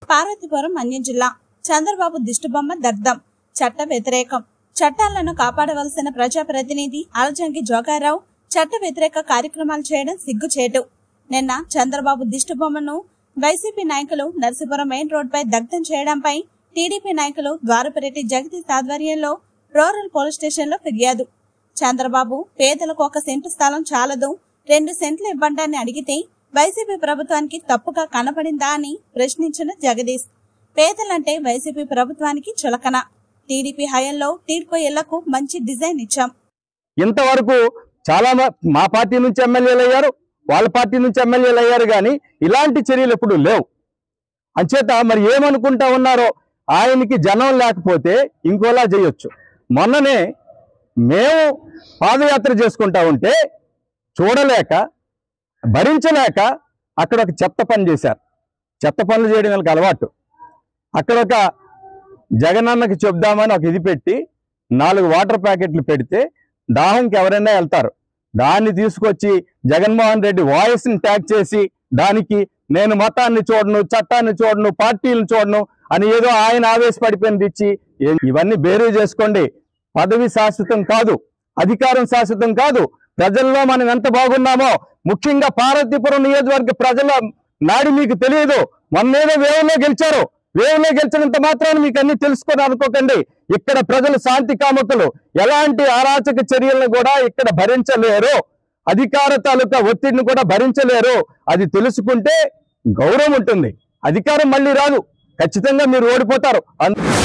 పార్వతీపురం మన్యం జిల్లా. చంద్రబాబు దిష్టిబొమ్మ దగ్ధం. చట్ట వ్యతిరేకం. చట్టాలను కాపాడవలసిన ప్రజాప్రతినిధి అలజంగి జోగారావు చట్ట వ్యతిరేక కార్యక్రమాలు చేయడం సిగ్గుచేటు. నిన్న చంద్రబాబు దిష్టిబొమ్మను వైసీపీ నాయకులు నర్సీపురం మెయిన్ రోడ్ పై దగ్ధం చేయడంపై టీడీపీ నాయకులు ద్వారపురెడ్డి జగదీష్ ఆధ్వర్యంలో రూరల్ పోలీస్ స్టేషన్ లో ఫిర్యాదు. చంద్రబాబు పేదలకు 1 సెంటు స్థలం చాలదు, 2 సెంట్లు ఇవ్వండాన్ని అడిగితే వైసీపీ ప్రభుత్వానికి తప్పుగా కనపడిందా అని ప్రశ్నించిన జగదీష్, పేదలంటే వైసీపీ ప్రభుత్వానికి చులకన. టీడీపీ హయాంలో టీడ్కో ఇళ్లకు మంచి డిజైన్ ఇచ్చాం. ఇంతవరకు చాలా మా పార్టీ నుంచి ఎమ్మెల్యేలు అయ్యారు, వాళ్ళ పార్టీ నుంచి ఎమ్మెల్యేలు అయ్యారు, కానీ ఇలాంటి చర్యలు ఎప్పుడు లేవు. అంచేత మరి ఏమనుకుంటా ఉన్నారో, ఆయనకి జనం లేకపోతే ఇంకోలా చేయొచ్చు. మొన్ననే మేము పాదయాత్ర చేసుకుంటా ఉంటే చూడలేక భరించలేక అక్కడ ఒక చెత్త పని చేశారు. చెత్త పనులు చేయడం వాళ్ళకి అలవాటు. అక్కడ ఒక జగనన్నకి చెప్దామని ఒక ఇది పెట్టి 4 వాటర్ ప్యాకెట్లు పెడితే దాహంకి ఎవరైనా వెళ్తారు. దాన్ని తీసుకొచ్చి జగన్మోహన్ రెడ్డి వాయిస్ని ట్యాగ్ చేసి దానికి నేను మతాన్ని చూడను, చట్టాన్ని చూడను, పార్టీలను చూడను అని ఏదో ఆయన ఆవేశపడిపోయింది ఇచ్చి, ఇవన్నీ బేరీ చేసుకోండి. పదవి శాశ్వతం కాదు, అధికారం శాశ్వతం కాదు. ప్రజల్లో మనం ఎంత బాగున్నామో, ముఖ్యంగా పార్వతీపురం నియోజకవర్గ ప్రజల నాడి మీకు తెలియదు. మొన్నేదో వేవ్లో గెలిచారు, వేవ్లో గెలిచినంత మాత్రాన్ని మీకు అన్ని తెలుసుకొని అనుకోకండి. ఇక్కడ ప్రజలు శాంతి కాముకులు, ఎలాంటి అరాచక చర్యలను కూడా ఇక్కడ భరించలేరు, అధికార తాలూకా ఒత్తిడిని కూడా భరించలేరు. అది తెలుసుకుంటే గౌరవం ఉంటుంది. అధికారం మళ్ళీ రాదు, ఖచ్చితంగా మీరు ఓడిపోతారు.